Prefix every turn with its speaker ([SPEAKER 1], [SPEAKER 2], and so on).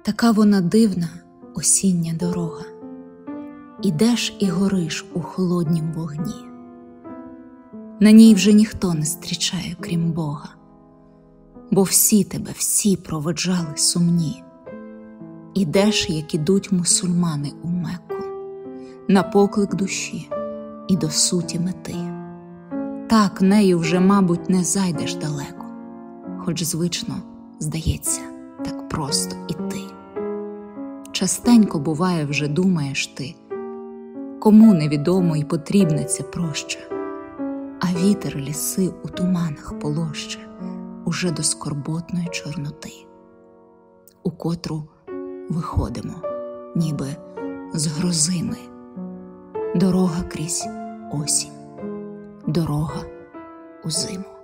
[SPEAKER 1] Така вона дивна осіння дорога. Ідеш і гориш у холоднім вогні. На ній вже ніхто не зустрічає, крім Бога, бо всі тебе, всі проводжали сумні. Ідеш, як ідуть мусульмани у Мекку, на поклик душі і до суті мети. Так нею вже, мабуть, не зайдеш далеко, хоч звично, здається, так просто іти. Частенько буває вже думаєш ти, кому невідомо й потрібне це проща, а вітер ліси у туманах полоще уже до скорботної чорноти, у котру виходимо, ніби з грози ми. Дорога крізь осінь, дорога у зиму.